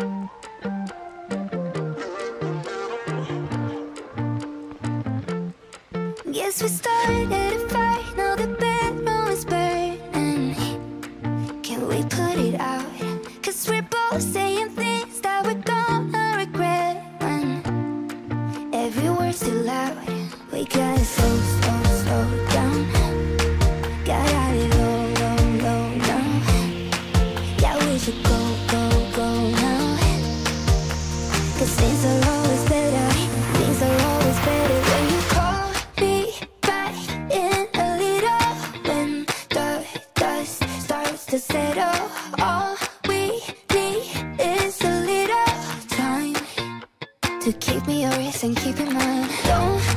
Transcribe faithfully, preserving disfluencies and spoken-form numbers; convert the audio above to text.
Guess we started a fight, now the bedroom is burning. Can we put it out? Cause we're both saying things that we're gonna regret when every word's too loud. We gotta slow, slow, slow down. Gotta live low, low, low now. Yeah, we should go, go, go now. Cause things are always better. Things are always better when you call me back in a little. When the dust starts to settle, all we need is a little time to keep me yours and keep in mind. Don't